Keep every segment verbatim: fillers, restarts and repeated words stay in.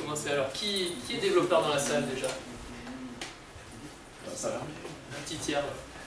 commencer. Alors, qui, qui est développeur dans la salle déjà? Ça va. Un petit tiers.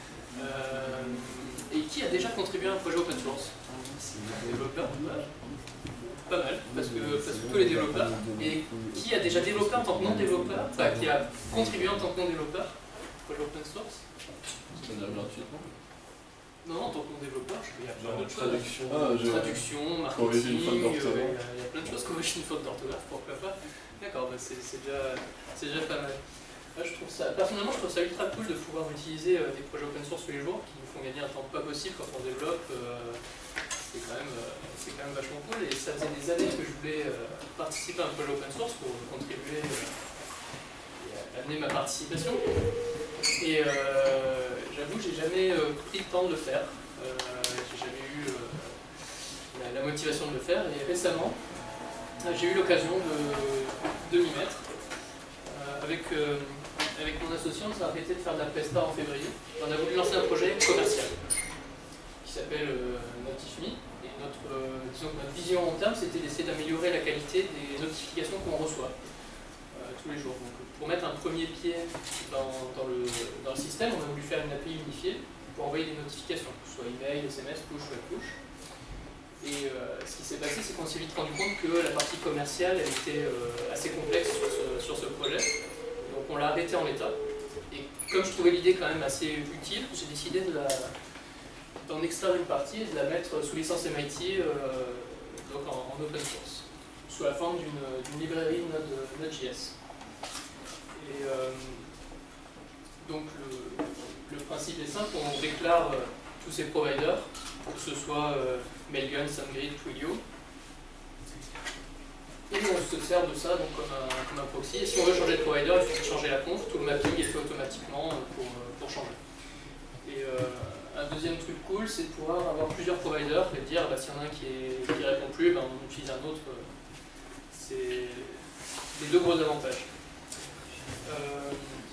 Euh, et qui a déjà contribué à un projet open source? Développeur? Pas mal, parce que, parce que tous les développeurs. Et qui a déjà développé en tant que non-développeur? Enfin, qui a contribué en tant que non-développeur au projet open source? C'est gratuitement. Non, en tant que non-développeur, il y a plein d'autres choses. Traduction, ah, traduction, marketing, euh, il y a plein de choses, corriger une faute d'orthographe, pourquoi pas. D'accord, bah c'est déjà, déjà pas mal. Moi, je trouve ça, personnellement, je trouve ça ultra cool de pouvoir utiliser euh, des projets open source tous les jours qui nous font gagner un temps pas possible quand on développe. Euh, c'est quand, euh, quand même vachement cool. Et ça faisait des années que je voulais euh, participer à un projet open source pour contribuer euh, et amener ma participation. Et euh, j'avoue, j'ai jamais euh, pris le temps de le faire. Euh, j'ai jamais eu euh, la, la motivation de le faire. Et récemment, j'ai eu l'occasion de, de m'y mettre. Euh, avec, euh, avec mon associé, on s'est arrêté de faire de la presta en février. On a voulu lancer un projet commercial qui s'appelle euh, Notifme. Et notre, euh, disons que notre vision long terme, c'était d'essayer d'améliorer la qualité des notifications qu'on reçoit euh, tous les jours. Donc, pour mettre un premier pied dans, dans, le, dans le système, on a voulu faire une A P I unifiée pour envoyer des notifications, que ce soit email, S M S, push, web push. Et euh, ce qui s'est passé, c'est qu'on s'est vite rendu compte que la partie commerciale elle était euh, assez complexe sur ce, sur ce projet. Donc on l'a arrêté en l'état. Et comme je trouvais l'idée quand même assez utile, j'ai décidé d'en extraire une partie et de la mettre sous licence M I T, euh, donc en, en open source, sous la forme d'une librairie Node, Node.js. Et euh, donc le, le principe est simple, on déclare euh, tous ces providers, que ce soit euh, Mailgun, SendGrid, Twilio, et on se sert de ça donc, comme, un, comme un proxy. Et si on veut changer de provider, il suffit de changer la conf, tout le mapping est fait automatiquement pour, pour changer. Et euh, un deuxième truc cool, c'est de pouvoir avoir plusieurs providers et dire bah, s'il y en a un qui ne répond plus, bah, on utilise un autre. C'est les deux gros avantages. Euh,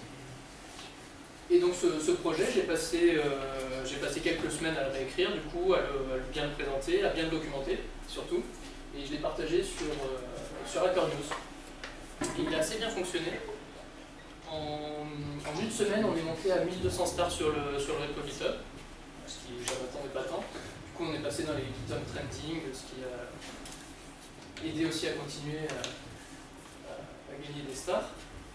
et donc ce, ce projet, j'ai passé, euh, j'ai passé quelques semaines à le réécrire, du coup, à le, à le bien le présenter, à bien le documenter, surtout. Et je l'ai partagé sur, euh, sur Hacker News. Et il a assez bien fonctionné. En, en une semaine, on est monté à mille deux cents stars sur le, sur le repo GitHub, ce qui, je m'attendais pas tant. Du coup, on est passé dans les GitHub Trending, ce qui a aidé aussi à continuer à, à, à gagner des stars.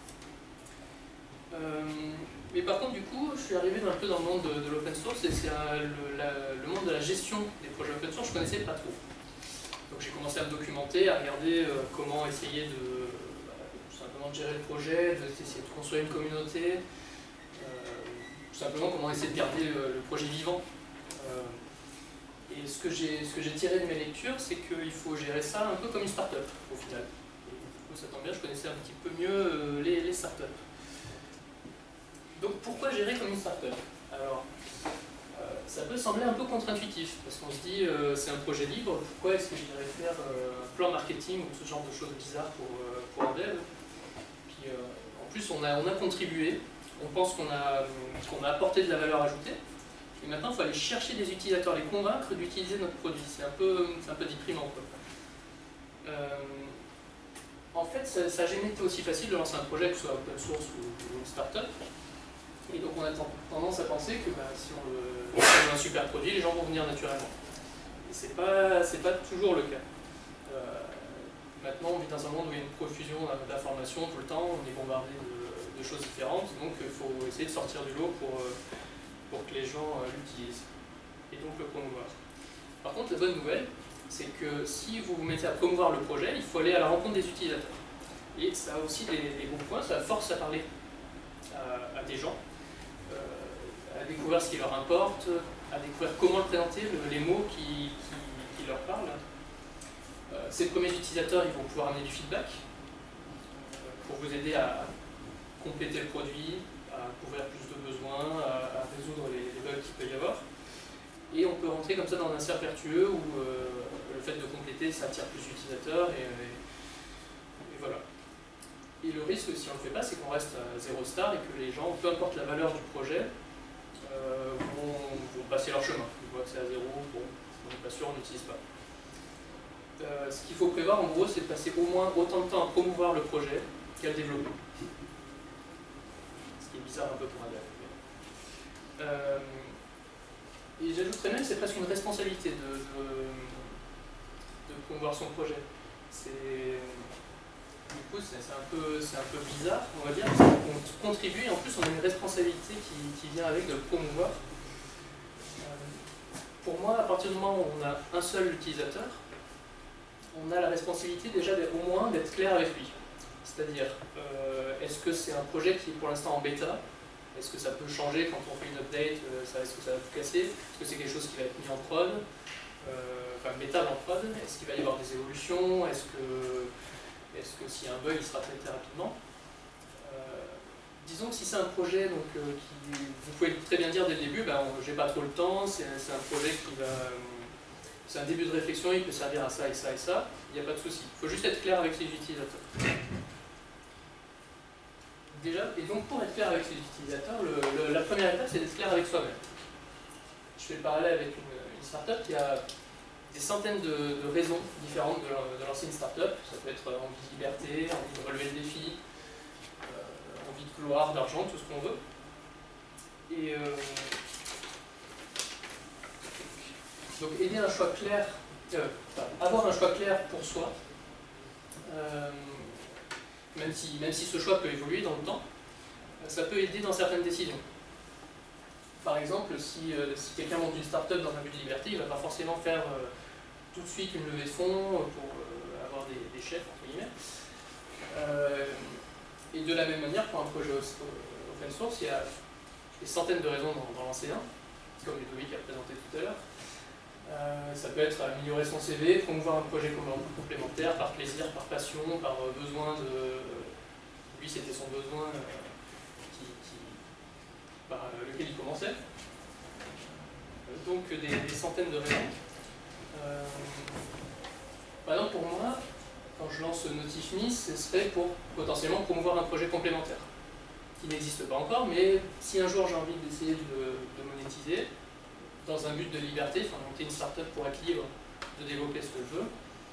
Euh, mais par contre, du coup, je suis arrivé un peu dans le monde de, de l'open source et c'est le, la, le monde de la gestion des projets open source, je ne connaissais pas trop. Donc j'ai commencé à me documenter, à regarder euh, comment essayer de, bah, tout simplement de gérer le projet, d'essayer de construire une communauté, euh, tout simplement comment essayer de garder le, le projet vivant. Euh, et ce que j'ai tiré de mes lectures, c'est qu'il faut gérer ça un peu comme une start-up au final. Et du coup, ça tombe bien, je connaissais un petit peu mieux euh, les, les start-up. Donc pourquoi gérer comme une start-up? Alors, euh, ça peut sembler un peu contre-intuitif, parce qu'on se dit euh, c'est un projet libre, pourquoi est-ce que j'irais faire euh, un plan marketing ou ce genre de choses bizarres pour, euh, pour un dev? Puis euh, en plus on a, on a contribué, on pense qu'on a, qu'on a apporté de la valeur ajoutée, et maintenant il faut aller chercher des utilisateurs, les convaincre d'utiliser notre produit. C'est un peu, un peu déprimant, quoi. Euh, en fait, ça n'a jamais été aussi facile de lancer un projet, que ce soit open source ou, ou une start-up. Et donc on a tendance à penser que bah, si on, le, si on a un super produit, les gens vont venir naturellement. Et c'est pas, c'est pas toujours le cas. Euh, maintenant, on vit dans un monde où il y a une profusion d'informations tout le temps, on est bombardé de, de choses différentes, donc il faut essayer de sortir du lot pour, pour que les gens l'utilisent. Et donc le promouvoir. Par contre, la bonne nouvelle, c'est que si vous vous mettez à promouvoir le projet, il faut aller à la rencontre des utilisateurs. Et ça a aussi des, des bons points, ça force à parler à, à des gens, à découvrir ce qui leur importe, à découvrir comment le présenter, le, les mots qui, qui, qui leur parlent. Euh, ces premiers utilisateurs, ils vont pouvoir amener du feedback euh, pour vous aider à compléter le produit, à couvrir plus de besoins, à, à résoudre les, les bugs qu'il peut y avoir. Et on peut rentrer comme ça dans un cercle vertueux où euh, le fait de compléter, ça attire plus d'utilisateurs et, et, et voilà. Et le risque, si on ne le fait pas, c'est qu'on reste à zéro star et que les gens, peu importe la valeur du projet, Euh, vont, vont passer leur chemin. Ils voient que c'est à zéro, bon, on n'est pas sûr, on n'utilise pas. euh, ce qu'il faut prévoir en gros, c'est de passer au moins autant de temps à promouvoir le projet qu'à le développer. Ce qui est bizarre un peu pour un dev. Euh, et j'ajouterais même que c'est presque une responsabilité de, de, de promouvoir son projet. C'est... Du coup, c'est un, peu, un peu bizarre, on va dire, parce qu'on contribue et en plus on a une responsabilité qui, qui vient avec de le promouvoir. Euh, pour moi, à partir du moment où on a un seul utilisateur, on a la responsabilité déjà au moins d'être clair avec lui. C'est-à-dire, euh, est-ce que c'est un projet qui est pour l'instant en bêta? Est-ce que ça peut changer quand on fait une update? Est-ce que ça va tout casser? Est-ce que c'est quelque chose qui va être mis en prod? euh, Enfin, métal en prod? Est-ce qu'il va y avoir des évolutions? Est-ce que... Est-ce que s'il y a un bug, il sera traité rapidement? euh, Disons que si c'est un projet donc, euh, qui, vous pouvez très bien dire dès le début, ben, j'ai pas trop le temps, c'est un projet qui va... C'est un début de réflexion, il peut servir à ça et ça et ça, il n'y a pas de souci. Il faut juste être clair avec les utilisateurs. Déjà, et donc pour être clair avec les utilisateurs, le, le, la première étape, c'est d'être clair avec soi-même. Je fais le parallèle avec une, une startup qui a des centaines de, de raisons différentes de, de lancer une startup. Ça peut être envie de liberté, envie de relever le défi, euh, envie de gloire, d'argent, tout ce qu'on veut. Et euh, donc aider un choix clair, euh, enfin, avoir un choix clair pour soi, euh, même si, même si ce choix peut évoluer dans le temps, ça peut aider dans certaines décisions. Par exemple, si, euh, si quelqu'un monte une start-up dans un but de liberté, il ne va pas forcément faire euh, tout de suite une levée de fonds pour euh, avoir des, des chefs, entre guillemets. Euh, et de la même manière, pour un projet open source, il y a des centaines de raisons d'en lancer un, comme Ludovic a présenté tout à l'heure. Euh, ça peut être améliorer son C V, promouvoir un projet complémentaire, par plaisir, par passion, par besoin de... Lui, c'était son besoin euh, qui, qui, par lequel il commençait. Donc, des, des centaines de raisons. Euh, par exemple, pour moi, quand je lance Notif.me, ce serait pour potentiellement promouvoir un projet complémentaire, qui n'existe pas encore, mais si un jour j'ai envie d'essayer de, de monétiser, dans un but de liberté, enfin monter une startup pour être libre de développer ce que je veux,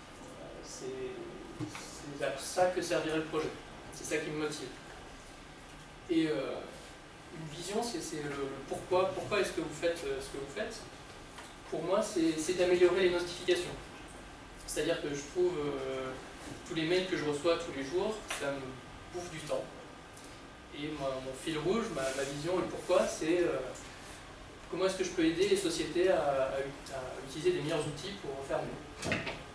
c'est à ça que servirait le projet. C'est ça qui me motive. Et euh, une vision, c'est le, le pourquoi. Pourquoi est-ce que vous faites euh, ce que vous faites? Pour moi, c'est d'améliorer les notifications. C'est-à-dire que je trouve euh, tous les mails que je reçois tous les jours, ça me bouffe du temps. Et moi, mon fil rouge, ma, ma vision et le pourquoi, c'est euh, comment est-ce que je peux aider les sociétés à, à, à utiliser des meilleurs outils pour faire mieux.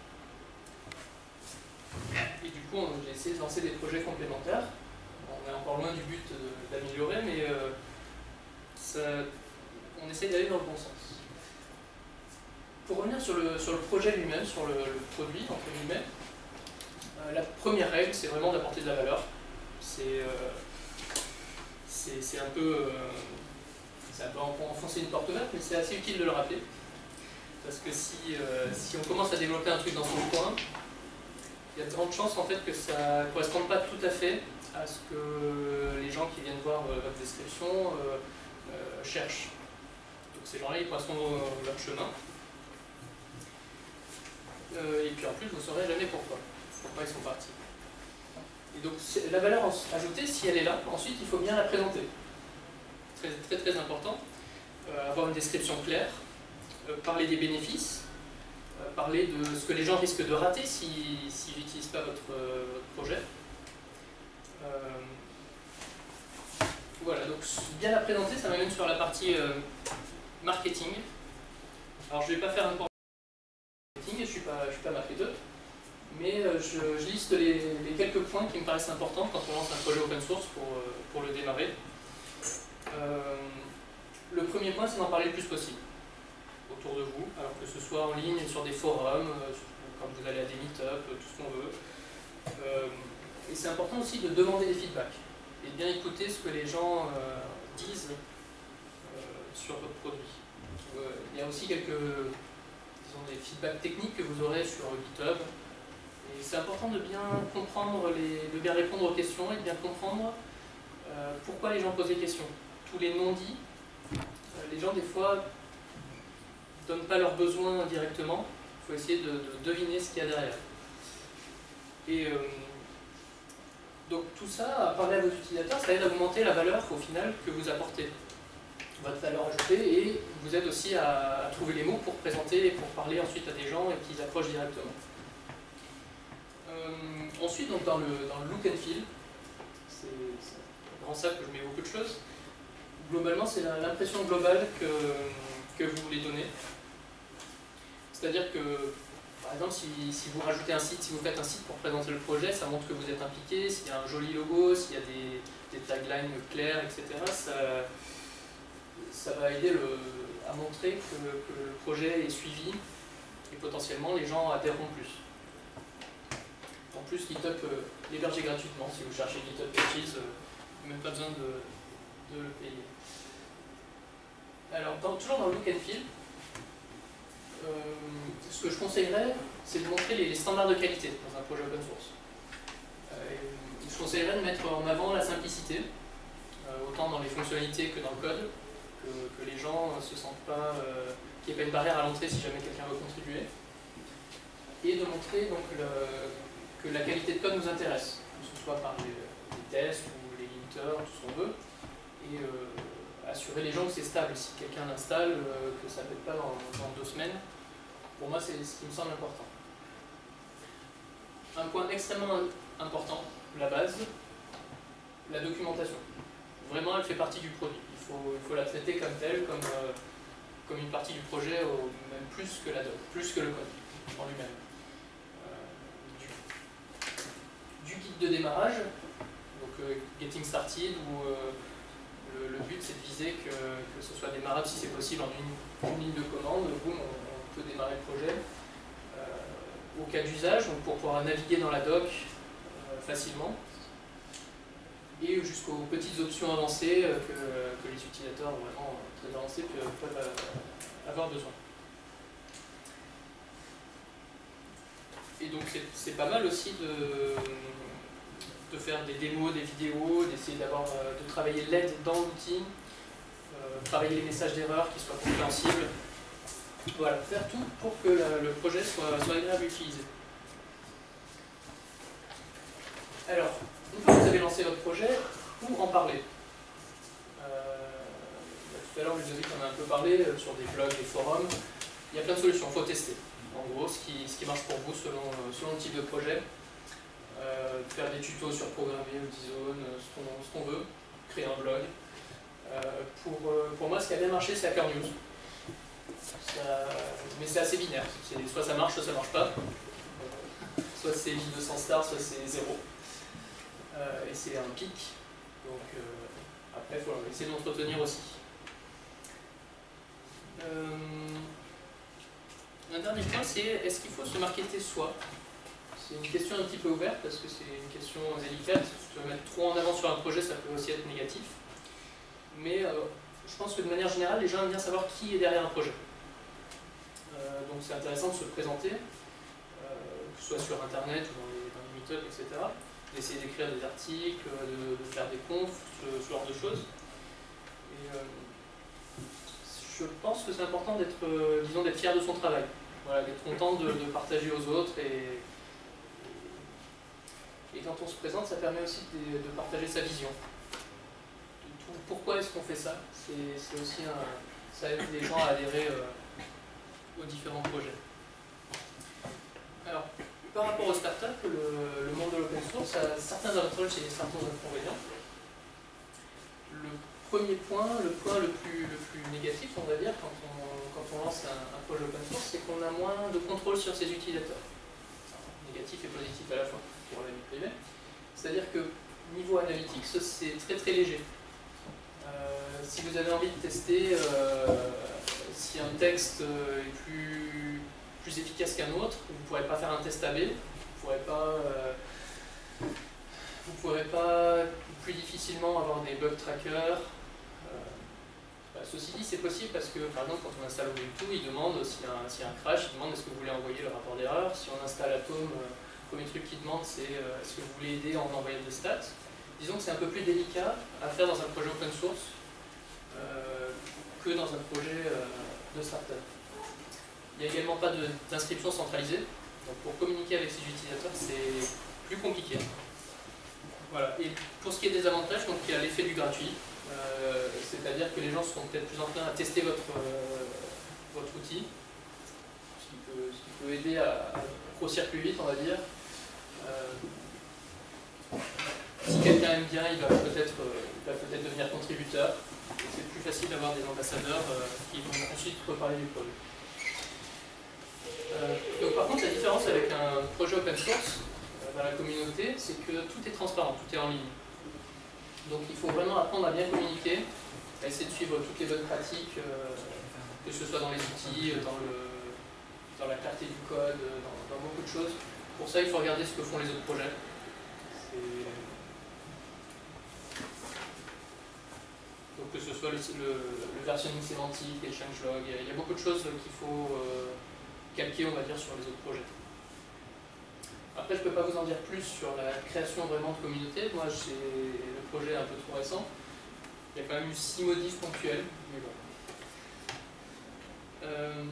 Et du coup, j'ai essayé de lancer des projets complémentaires. On est encore loin du but d'améliorer, mais euh, ça, on essaie d'aller dans le bon sens. Pour revenir sur le, sur le projet lui-même, sur le, le produit, entre guillemets, euh, la première règle, c'est vraiment d'apporter de la valeur. C'est euh, c'est un peu... Euh, c'est un peu enfoncer une porte ouverte, mais c'est assez utile de le rappeler. Parce que si, euh, si on commence à développer un truc dans son coin, il y a de grandes chances en fait que ça ne corresponde pas tout à fait à ce que les gens qui viennent voir euh, votre description euh, euh, cherchent. Donc ces gens-là, ils passeront leur chemin. Euh, et puis en plus, vous ne saurez jamais pourquoi. Pourquoi ils sont partis. Et donc la valeur ajoutée, si elle est là, ensuite il faut bien la présenter. Très très, très important. Euh, avoir une description claire, euh, parler des bénéfices, euh, parler de ce que les gens risquent de rater s'ils si, si n'utilisent pas votre, euh, votre projet. Euh, voilà, donc bien la présenter, ça m'amène sur la partie euh, marketing. Alors je ne vais pas faire un marketing, je ne suis pas, je suis pas marketeur, mais euh, je, je liste les, les quelques points qui me paraissent importants quand on lance un projet open source pour, euh, pour le démarrer. Euh, le premier point, c'est d'en parler le plus possible autour de vous, alors que ce soit en ligne, sur des forums, euh, quand vous allez à des meet-up, tout ce qu'on veut. Euh, et c'est important aussi de demander des feedbacks et de bien écouter ce que les gens euh, disent euh, sur votre produit. Euh, il y a aussi quelques disons, des feedbacks techniques que vous aurez sur GitHub. Et c'est important de bien comprendre, les, de bien répondre aux questions et de bien comprendre euh, pourquoi les gens posent des questions. Tous les non-dits, euh, les gens des fois ne donnent pas leurs besoins directement. Il faut essayer de, de deviner ce qu'il y a derrière. Et euh, donc tout ça, à parler à vos utilisateurs, ça aide à augmenter la valeur au final que vous apportez, votre valeur ajoutée, et vous aide aussi à, à trouver les mots pour présenter et pour parler ensuite à des gens et qu'ils approchent directement. Euh, ensuite, donc dans, le, dans le look and feel, c'est un grand sac que je mets beaucoup de choses. Globalement, c'est l'impression globale que, que vous voulez donner. C'est-à-dire que, par exemple, si, si vous rajoutez un site, si vous faites un site pour présenter le projet, ça montre que vous êtes impliqué, s'il y a un joli logo, s'il y a des, des taglines clairs, et cetera, ça, ça va aider le, à montrer que, que le projet est suivi et potentiellement les gens adhéreront plus. En plus, GitHub euh, l'héberger gratuitement. Si vous cherchez GitHub Pages, euh, même pas besoin de, de le payer. Alors, dans, toujours dans le look and feel, euh, ce que je conseillerais, c'est de montrer les, les standards de qualité dans un projet open source. Euh, je conseillerais de mettre en avant la simplicité, euh, autant dans les fonctionnalités que dans le code, que, que les gens ne se sentent pas, euh, qu'il n'y ait pas une barrière à l'entrée si jamais quelqu'un veut contribuer. Et de montrer donc, le, que la qualité de code nous intéresse, que ce soit par les, les tests ou les limiters, tout ce qu'on veut, et euh, assurer les gens que c'est stable. Si quelqu'un l'installe, euh, que ça ne pète pas dans, dans deux semaines, pour moi c'est ce qui me semble important. Un point extrêmement important, la base, la documentation. Vraiment, elle fait partie du produit. Il faut, il faut la traiter comme telle, comme, euh, comme une partie du projet, au, même plus que la doc, plus que le code en lui-même. Du guide de démarrage, donc euh, Getting Started, où euh, le, le but c'est de viser que, que ce soit démarrable si c'est possible en une, une ligne de commande, boum, on, on peut démarrer le projet. Euh, au cas d'usage, donc pour pouvoir naviguer dans la doc euh, facilement, et jusqu'aux petites options avancées euh, que, que les utilisateurs vraiment très avancés peuvent, peuvent euh, avoir besoin. Et donc c'est pas mal aussi de, de faire des démos, des vidéos, d'essayer d'avoir de travailler l'aide dans l'outil, euh, travailler les messages d'erreur qui soient compréhensibles. Voilà, faire tout pour que la, le projet soit, soit agréable à utiliser. Alors, une fois que vous avez lancé votre projet, où en parler? euh, Tout à l'heure, je vous ai dit qu'on a un peu parlé euh, sur des blogs, des forums. Il y a plein de solutions, il faut tester. En gros, ce qui, ce qui marche pour vous selon, selon le type de projet. Euh, faire des tutos sur programmer ou Dizone, ce qu'on ce qu'on veut, créer un blog. Euh, pour, pour moi, ce qui a bien marché, c'est Hacker News. Ça, mais c'est assez binaire. Soit ça marche, soit ça marche pas. Euh, soit c'est mille deux cents stars, soit c'est zéro. Euh, et c'est un pic. Donc euh, après, il faut essayer de l'entretenir aussi. Euh, Un dernier point, c'est est-ce qu'il faut se marketer soi? C'est une question un petit peu ouverte parce que c'est une question délicate. Se mettre trop en avant sur un projet, ça peut aussi être négatif. Mais euh, je pense que de manière générale, les gens aiment bien savoir qui est derrière un projet. Euh, donc c'est intéressant de se présenter, euh, que ce soit sur Internet ou dans les, dans les meet-ups, et cetera. D'essayer d'écrire des articles, de, de faire des confs, ce, ce genre de choses. Et, euh, je pense que c'est important d'être, euh, disons, d'être fier de son travail. Voilà, d'être content de, de partager aux autres et, et quand on se présente, ça permet aussi de, de partager sa vision. Tout, pourquoi est-ce qu'on fait ça? C'est aussi un, ça aide les gens à adhérer euh, aux différents projets. Alors, par rapport aux startups, le, le monde de l'open source a certains avantages et certains inconvénients. Le premier point, le point le plus, le plus négatif, on va dire, quand on, quand on lance un, un projet open source, c'est qu'on a moins de contrôle sur ses utilisateurs. Alors, négatif et positif à la fois, pour la vie privée. C'est-à-dire que niveau analytics, c'est très très léger. Euh, si vous avez envie de tester euh, si un texte est plus, plus efficace qu'un autre, vous ne pourrez pas faire un test A B, vous ne pourrez pas... Euh, vous pourrez pas plus difficilement avoir des bug trackers. Bah, ceci dit, c'est possible parce que, par exemple, quand on installe Ubuntu, il demande s'il y, y a un crash, il demande est-ce que vous voulez envoyer le rapport d'erreur. Si on installe Atom, euh, le premier truc qu'il demande, c'est euh, est-ce que vous voulez aider en envoyant des stats. Disons que c'est un peu plus délicat à faire dans un projet open source euh, que dans un projet euh, de startup. Il n'y a également pas d'inscription centralisée. Donc pour communiquer avec ses utilisateurs, c'est plus compliqué. Voilà. Et pour ce qui est des avantages, donc, il y a l'effet du gratuit. Euh, C'est-à-dire que les gens seront peut-être plus enclins à tester votre, euh, votre outil, ce qui, peut, ce qui peut aider à, à grossir plus vite, on va dire. Euh, si quelqu'un aime bien, il va peut-être euh, peut devenir contributeur. C'est plus facile d'avoir des ambassadeurs euh, qui vont ensuite reparler du projet. Euh, donc, par contre, la différence avec un projet open source euh, dans la communauté, c'est que tout est transparent, tout est en ligne. Donc il faut vraiment apprendre à bien communiquer, à essayer de suivre toutes les bonnes pratiques, euh, que ce soit dans les outils, dans, le, dans la clarté du code, dans, dans beaucoup de choses. Pour ça, il faut regarder ce que font les autres projets. Donc que ce soit le, le, le versionning sémantique, les changelogs, il y a beaucoup de choses qu'il faut euh, calquer, on va dire, sur les autres projets. Après, je ne peux pas vous en dire plus sur la création vraiment de communauté. Moi, c'est le projet un peu trop récent. Il y a quand même eu six modifs ponctuels. Mais bon. euh...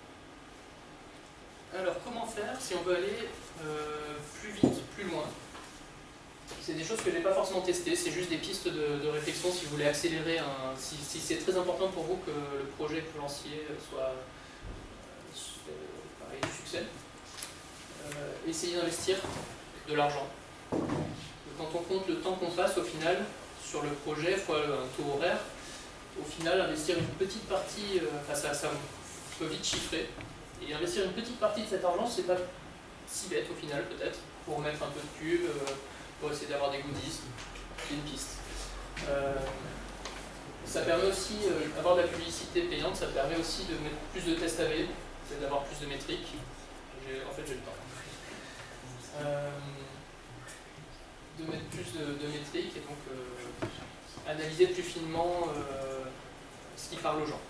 Alors, comment faire si on veut aller euh, plus vite, plus loin? C'est des choses que je n'ai pas forcément testées. C'est juste des pistes de, de réflexion si vous voulez accélérer un... Si, si c'est très important pour vous que le projet que vous lanciez soit euh, pareil, du succès. Euh, essayer d'investir de l'argent. Quand on compte le temps qu'on passe au final sur le projet fois un taux horaire, au final investir une petite partie, euh, enfin ça, ça peut vite chiffrer, et investir une petite partie de cet argent, c'est pas si bête au final peut-être, pour mettre un peu de pub, euh, pour essayer d'avoir des goodies, c'est une piste. Euh, ça permet aussi, euh, avoir de la publicité payante, ça permet aussi de mettre plus de tests A V, c'est d'avoir plus de métriques. En fait j'ai le temps. Euh, de mettre plus de, de métriques et donc euh, analyser plus finement euh, ce qui parle aux gens.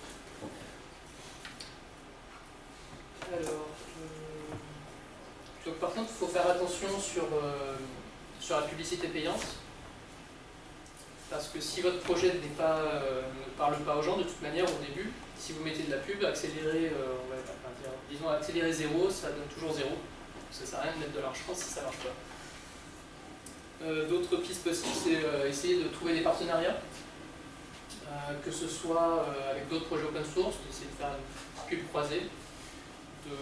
Alors, euh, donc par contre, il faut faire attention sur, euh, sur la publicité payante, parce que si votre projet n'est pas, euh, ne parle pas aux gens, de toute manière, au début, si vous mettez de la pub, accélérer, euh, on va dire, disons accélérer zéro, ça donne toujours zéro. Ça ne sert à rien de mettre de l'argent si ça ne marche pas. Euh, D'autres pistes possibles, c'est euh, essayer de trouver des partenariats, euh, que ce soit euh, avec d'autres projets open source, d'essayer de faire une pub croisée, de,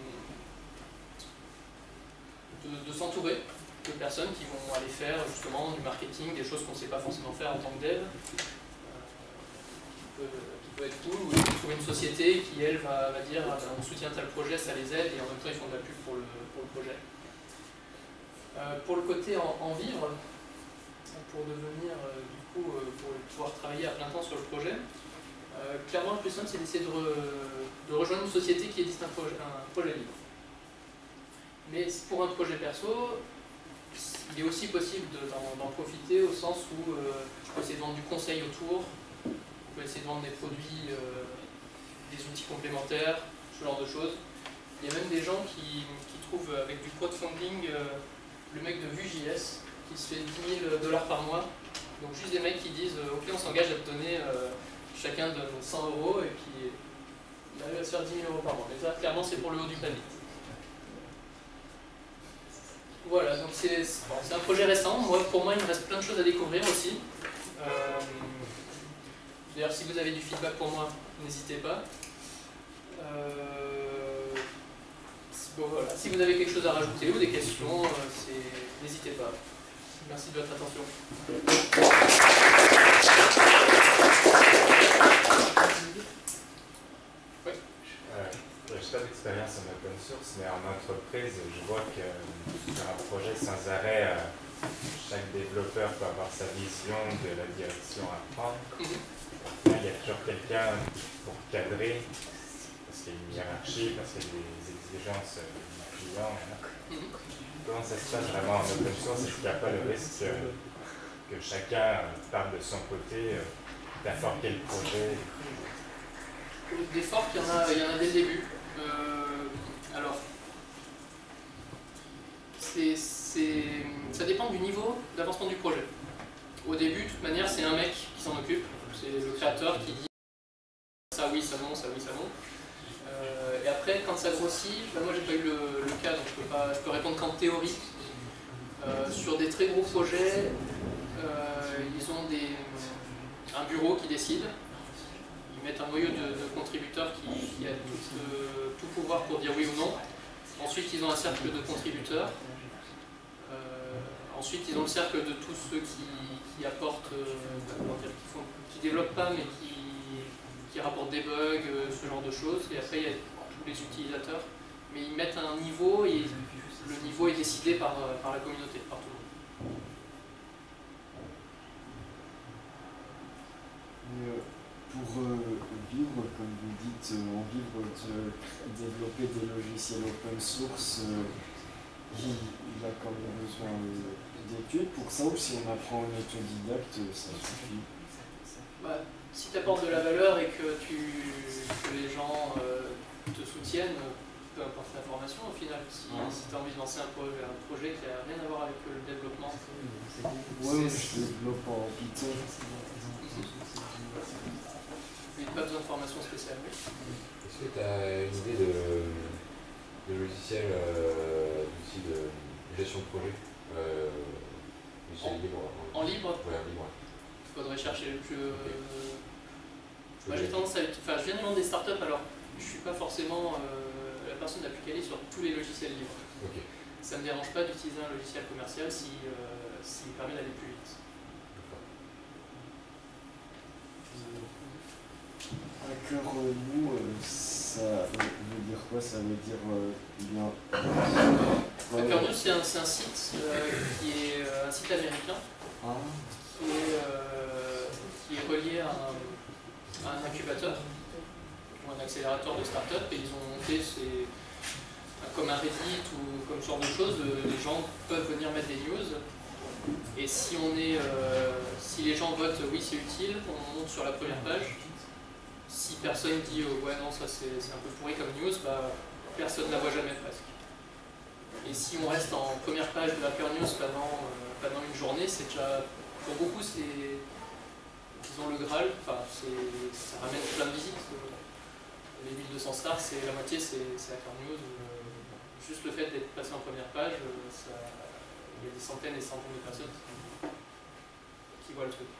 de, de s'entourer de personnes qui vont aller faire justement du marketing, des choses qu'on ne sait pas forcément faire en tant que dev, euh, qui, peut, qui peut être cool, ou de trouver une société qui, elle, va, va dire ah, ben, on soutient tel projet, ça les aide, et en même temps ils font de la pub pour le, pour le projet. Euh, pour le côté en, en vivre, pour devenir, euh, du coup, euh, pour pouvoir travailler à plein temps sur le projet, euh, clairement le plus simple c'est d'essayer de, re, de rejoindre une société qui édite un projet, un projet libre. Mais pour un projet perso, il est aussi possible d'en profiter au sens où euh, je peux essayer de vendre du conseil autour, on peut essayer de vendre des produits, euh, des outils complémentaires, ce genre de choses. Il y a même des gens qui, qui trouvent avec du crowdfunding, euh, le mec de Vue.js qui se fait dix mille dollars par mois. Donc juste des mecs qui disent euh, ok on s'engage à te donner, euh, chacun donne cent euros et puis il arrive à se faire dix mille euros par mois. Mais ça clairement c'est pour le haut du panier. Voilà, donc c'est bon, un projet récent. Moi, pour moi il me reste plein de choses à découvrir aussi. Euh, D'ailleurs si vous avez du feedback pour moi, n'hésitez pas. Euh, Bon, voilà. Si vous avez quelque chose à rajouter ou des questions, euh, n'hésitez pas. Merci de votre attention. Oui. Euh, je n'ai pas d'expérience en open source, mais en entreprise, je vois que sur un projet sans arrêt, euh, chaque développeur peut avoir sa vision de la direction à prendre. Mm-hmm. Il y a toujours quelqu'un pour cadrer. Parce qu'il y a une hiérarchie, parce qu'il y a des exigences du client. Mm-hmm. Comment ça se passe vraiment en open source? Est-ce qu'il n'y a pas le risque euh, que chacun parte de son côté, euh, d'afforquer le projet? Des forks, il y en a, il y en a dès le début. Euh, alors, c'est, c'est, ça dépend du niveau d'avancement du projet. Au début, de toute manière, c'est un mec qui s'en occupe. C'est le créateur qui dit ça oui, ça non, ça oui, ça non. Euh, et après, quand ça grossit, ben moi j'ai pas eu le, le cas, donc je peux, pas, je peux répondre qu'en théorie. Euh, sur des très gros projets, euh, ils ont des, un bureau qui décide. Ils mettent un noyau de, de contributeurs qui, qui a tout, euh, tout pouvoir pour dire oui ou non. Ensuite, ils ont un cercle de contributeurs. Euh, ensuite, ils ont le cercle de tous ceux qui, qui apportent, euh, qui, font, qui développent pas, mais qui, qui rapportent des bugs, euh, ce genre de choses. Et après, il y a tous les utilisateurs. Mais ils mettent un niveau et le niveau est décidé par, par la communauté, par tout le monde. Et, euh, pour euh, vivre, comme vous dites, euh, en vivre de développer des logiciels open source, euh, il, il a quand même besoin euh, d'études pour ça, ou si on apprend en autodidacte, ça suffit? Bah, si tu apportes de la valeur et que, tu, que les gens euh, te soutiennent, peu importe la formation au final. Si, si tu as envie de lancer un projet, un projet qui n'a rien à voir avec le développement, ouais, je développe en Python. Il n'y a pas besoin de formation spéciale. Est-ce que tu as une idée de, de logiciel, euh, d'outils de gestion de projet euh, en, libre, en, en libre ouais, en libre. Il faudrait chercher. Je, okay. euh, moi j'ai tendance à. Enfin, je viens du monde des startups, alors je ne suis pas forcément euh, la personne la plus calée sur tous les logiciels libres. Okay. Ça ne me dérange pas d'utiliser un logiciel commercial si, euh, s'il me permet d'aller plus vite. Hacker nous, ça veut dire quoi? Ça veut dire euh, bien. Hacker News, c'est un, un site euh, qui est euh, un site américain ah. qui, est, euh, qui est relié à un, à un incubateur ou un accélérateur de start-up, et ils ont monté ces, comme un Reddit ou comme ce genre de choses. Les gens peuvent venir mettre des news. Et si on est, euh, si les gens votent oui c'est utile, on monte sur la première page. Si personne dit euh, ouais non ça c'est un peu pourri comme news, bah, personne ne la voit jamais presque. Et si on reste en première page de Hacker News pendant, euh, pendant une journée, c'est déjà, pour beaucoup c'est, disons le Graal, enfin ça ramène plein de visites. Les mille deux cents stars, c'est la moitié c'est Hacker News. Euh, juste le fait d'être passé en première page, euh, ça, il y a des centaines et centaines de personnes qui, qui voient le truc.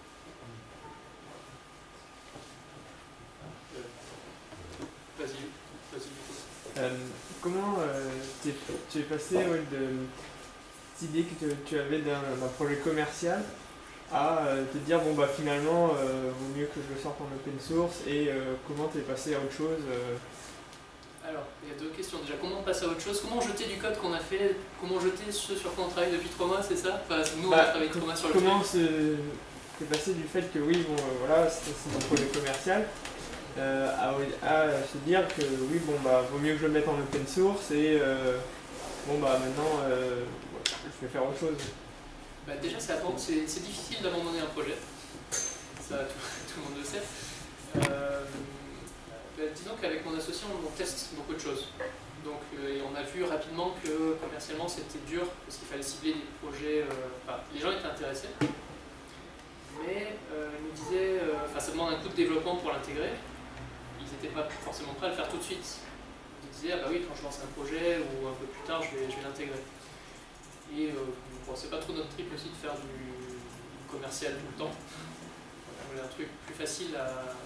Euh, vas-y, vas-y. Euh, comment euh, tu es passé ouais, de cette idée que tu, tu avais d'un projet commercial à euh, te dire bon bah finalement euh, vaut mieux que je le sorte en open source, et euh, comment tu es passé à autre chose euh... Alors, il y a deux questions. Déjà, comment passer à autre chose? Comment jeter du code qu'on a fait? Comment jeter ce sur quoi on travaille depuis trois mois, c'est ça? Enfin, nous, bah, on a travaillé trois mois sur le truc. Comment t'es passé du fait que oui, bon, euh, voilà, c'est un projet commercial, euh, à, à se dire que oui, bon, bah, vaut mieux que je le mette en open source, et euh, bon, bah, maintenant, euh, je vais faire autre chose. Bah, déjà, c'est difficile d'abandonner un projet. Ça, tout, tout le monde le sait. Euh, Ben, disons qu'avec mon associé, on, on teste beaucoup de choses. Donc, euh, et on a vu rapidement que commercialement c'était dur parce qu'il fallait cibler des projets. Euh, enfin, les gens étaient intéressés, mais euh, ils nous disaient, euh, enfin, ça demande un coup de développement pour l'intégrer. Ils n'étaient pas forcément prêts à le faire tout de suite. Ils disaient, ah bah oui, quand je lance un projet ou un peu plus tard, je vais, je vais l'intégrer. Et euh, bon, c'est pas trop notre trip aussi de faire du commercial tout le temps. On voulait un truc plus facile à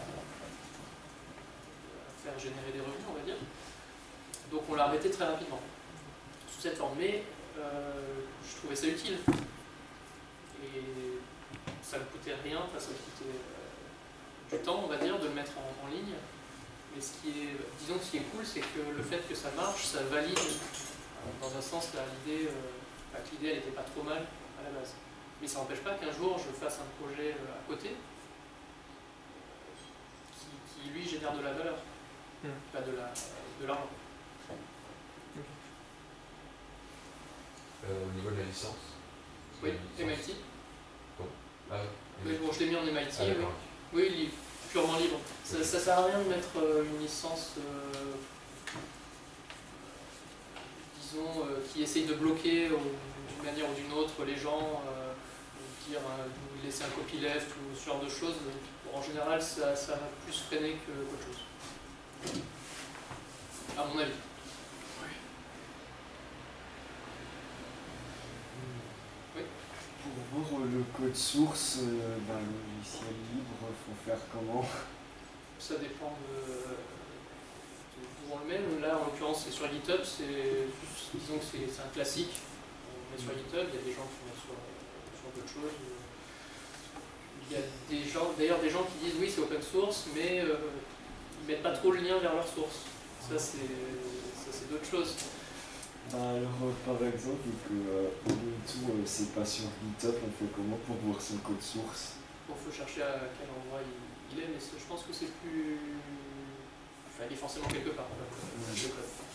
faire générer des revenus, on va dire. Donc on l'a arrêté très rapidement, sous cette forme. Mais euh, je trouvais ça utile. Et ça ne coûtait rien, enfin ça me coûtait euh, du temps, on va dire, de le mettre en, en ligne. Mais ce qui est, disons que ce qui est cool, c'est que le fait que ça marche, ça valide, dans un sens, l'idée euh, enfin, que l'idée, elle n'était pas trop mal à la base. Mais ça n'empêche pas qu'un jour, je fasse un projet euh, à côté, qui, qui lui génère de la valeur. Mmh. Pas de l'argent. Okay. Euh, au niveau de la licence? Oui, M I T. Bon. Ah, oui, bon, je l'ai mis en M I T, ah, oui. Oui, il est purement libre. Ça ne sert à rien de mettre euh, une licence, euh, disons, euh, qui essaye de bloquer d'une manière ou d'une autre les gens, euh, dire, euh, laisser un copyleft ou ce genre de choses. En général, ça, ça va plus freiner qu'autre chose. à mon avis. Pour voir le code source euh, d'un logiciel libre, faut faire comment? Ça dépend de, de d'où on le met. Là, en l'occurrence, c'est sur GitHub. C'est, disons que c'est, c'est un classique. On met sur GitHub. Il y a des gens qui mettent sur, sur d'autres choses. Il y a des gens, d'ailleurs, des gens qui disent oui, c'est open source, mais euh, ils mettent pas trop le lien vers leur source. Ça, c'est, ça, c'est d'autres choses. Bah alors, par exemple, que euh, Ubuntu, euh, c'est pas sur GitHub, on fait comment pour voir son code source? Il faut chercher à quel endroit il, il est, mais je pense que c'est plus. Enfin, il est forcément quelque part. Là, le code.